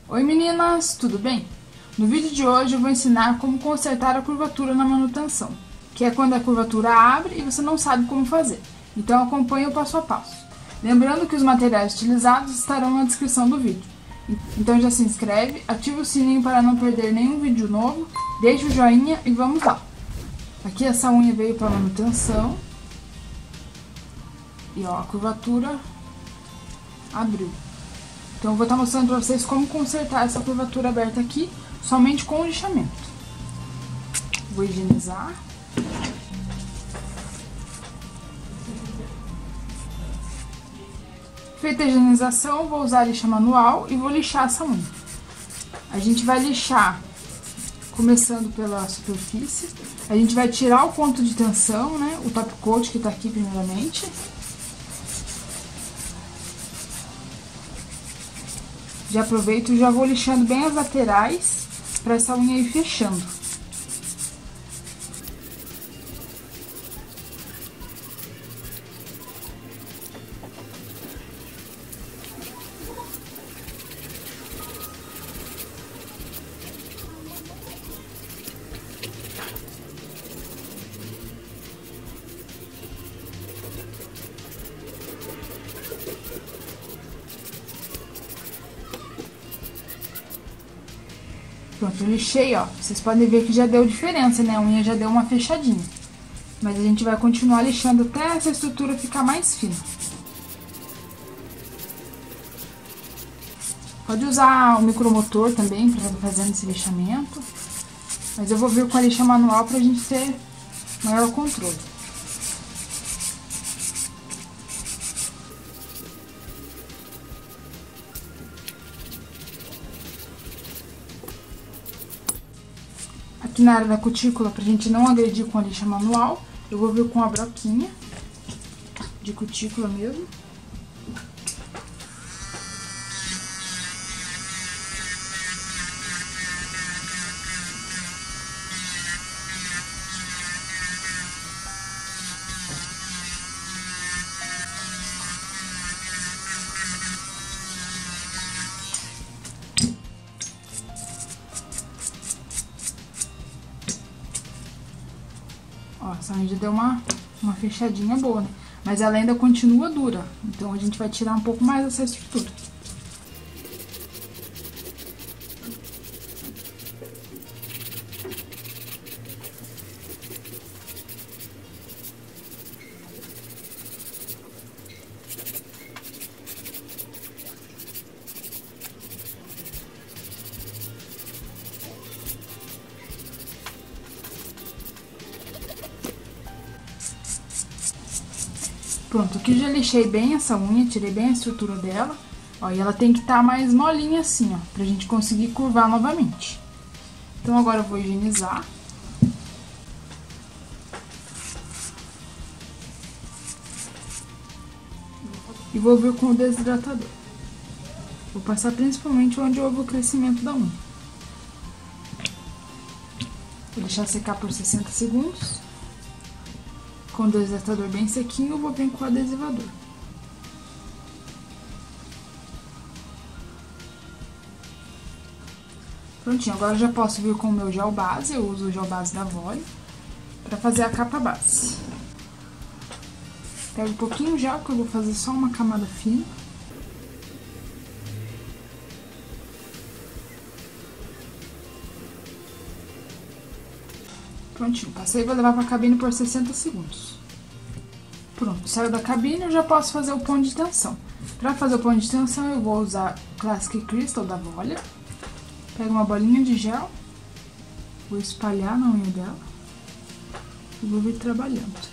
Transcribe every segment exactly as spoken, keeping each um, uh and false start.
Oi meninas, tudo bem? No vídeo de hoje eu vou ensinar como consertar a curvatura na manutenção, que é quando a curvatura abre e você não sabe como fazer. Então acompanhe o passo a passo. Lembrando que os materiais utilizados estarão na descrição do vídeo. Então já se inscreve, ativa o sininho para não perder nenhum vídeo novo, deixa o joinha e vamos lá. Aqui essa unha veio para manutenção. E ó, a curvatura abriu. Então eu vou estar mostrando para vocês como consertar essa curvatura aberta aqui, somente com o lixamento. Vou higienizar. Feita a higienização, vou usar a lixa manual e vou lixar essa unha. A gente vai lixar começando pela superfície. A gente vai tirar o ponto de tensão, né? O top coat que tá aqui primeiramente. Já aproveito e já vou lixando bem as laterais para essa unha ir fechando. Pronto, eu lixei, ó. Vocês podem ver que já deu diferença, né? A unha já deu uma fechadinha. Mas a gente vai continuar lixando até essa estrutura ficar mais fina. Pode usar o micromotor também para fazer esse lixamento. Mas eu vou vir com a lixa manual pra gente ter maior controle. Aqui na área da cutícula, pra gente não agredir com a lixa manual, eu vou vir com a broquinha de cutícula mesmo. Ó, essa unha já deu uma, uma fechadinha boa, né? Mas ela ainda continua dura, então a gente vai tirar um pouco mais dessa estrutura. Pronto, aqui já lixei bem essa unha, tirei bem a estrutura dela. Ó, e ela tem que estar mais molinha assim, ó, pra gente conseguir curvar novamente. Então agora eu vou higienizar. E vou vir com o desidratador. Vou passar principalmente onde houve o crescimento da unha. Vou deixar secar por sessenta segundos. Com o desidratador bem sequinho, eu vou vir com o adesivador. Prontinho, agora eu já posso vir com o meu gel base, eu uso o gel base da Vole, pra fazer a capa base. Pego um pouquinho de gel, que eu vou fazer só uma camada fina. Prontinho, passei e vou levar pra cabine por sessenta segundos. Pronto, saiu da cabine, eu já posso fazer o ponto de tensão. Pra fazer o ponto de tensão, eu vou usar Classic Crystal da Vole. Pego uma bolinha de gel, vou espalhar na unha dela e vou vir trabalhando.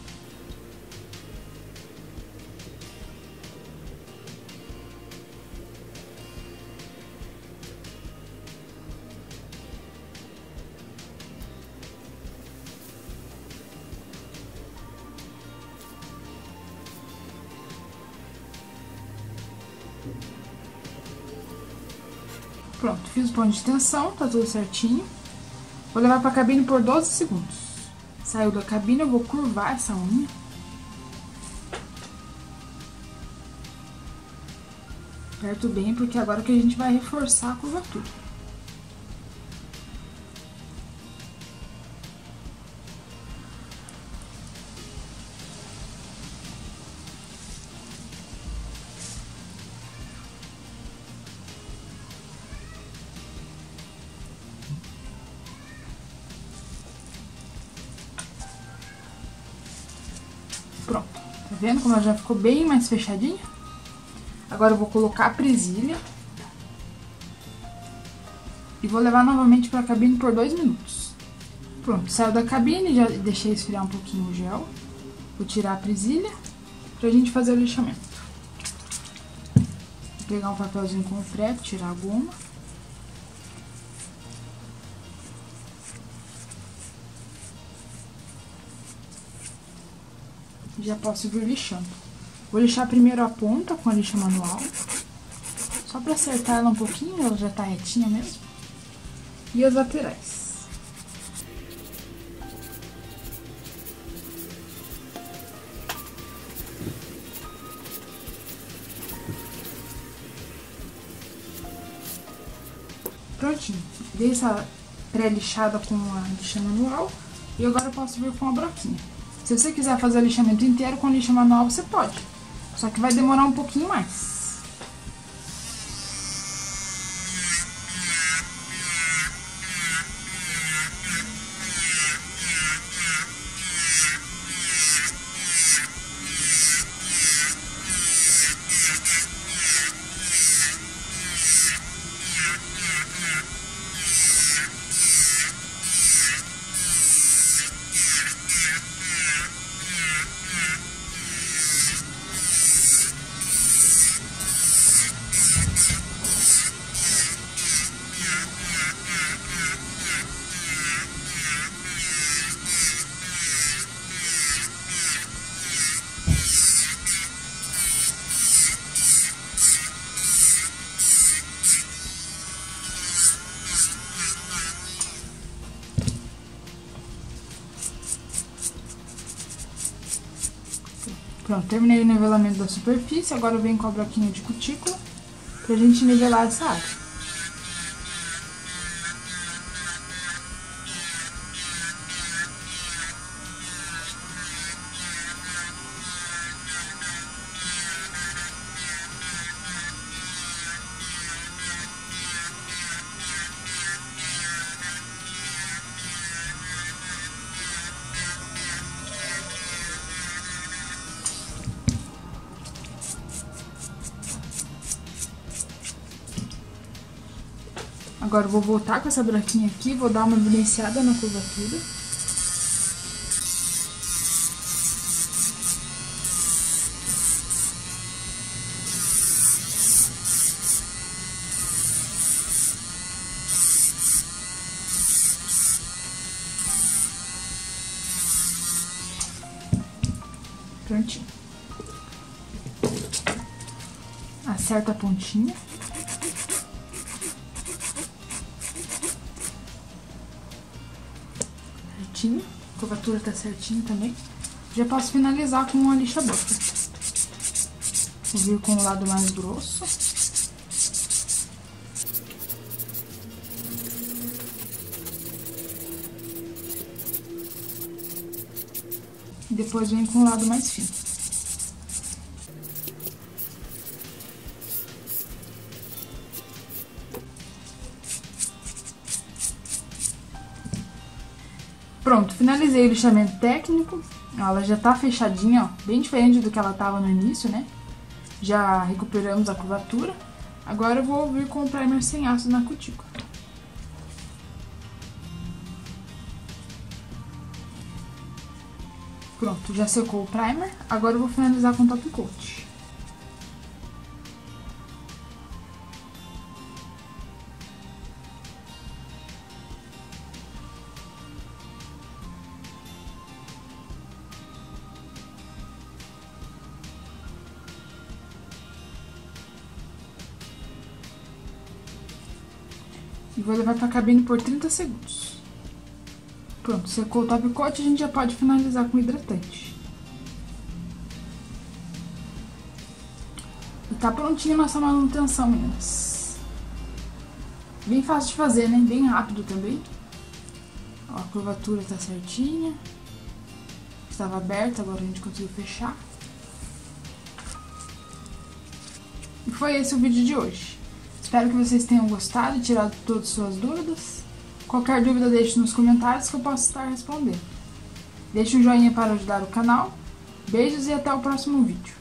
Pronto, fiz o ponto de tensão, tá tudo certinho. Vou levar pra cabine por doze segundos. Saiu da cabine, eu vou curvar essa unha. Aperto bem, porque agora que a gente vai reforçar a curvatura. Pronto, tá vendo como ela já ficou bem mais fechadinha? Agora eu vou colocar a presilha e vou levar novamente para a cabine por dois minutos. Pronto, saiu da cabine, já deixei esfriar um pouquinho o gel. Vou tirar a presilha pra gente fazer o lixamento. Vou pegar um papelzinho concreto, tirar a goma. Já posso vir lixando. Vou lixar primeiro a ponta com a lixa manual, só pra acertar ela um pouquinho, ela já tá retinha mesmo. E as laterais. Prontinho. Dei essa pré-lixada com a lixa manual e agora eu posso vir com a broquinha. Se você quiser fazer o lixamento inteiro com lixa manual, você pode. Só que vai demorar um pouquinho mais. Pronto, terminei o nivelamento da superfície, agora eu venho com a broquinha de cutícula pra gente nivelar essa área. Agora eu vou voltar com essa broquinha aqui, vou dar uma evidenciada na curvatura. Prontinho. Acerta a pontinha. Certinho. A curvatura tá certinha também. Já posso finalizar com uma lixa branca. Vou vir com o lado mais grosso. E depois venho com o lado mais fino. Pronto, finalizei o lixamento técnico. Ela já tá fechadinha, ó, bem diferente do que ela tava no início, né? Já recuperamos a curvatura. Agora eu vou vir com o primer sem ácido na cutícula. Pronto, já secou o primer. Agora eu vou finalizar com o top coat. E vou levar pra cabine por trinta segundos. Pronto, secou o top coat, a gente já pode finalizar com hidratante. O tá prontinha a nossa manutenção, meninas. Bem fácil de fazer, né? Bem rápido também. Ó, a curvatura tá certinha. Estava aberta, agora a gente conseguiu fechar. E foi esse o vídeo de hoje. Espero que vocês tenham gostado e tirado todas as suas dúvidas. Qualquer dúvida deixe nos comentários que eu posso estar respondendo. Deixe um joinha para ajudar o canal. Beijos e até o próximo vídeo.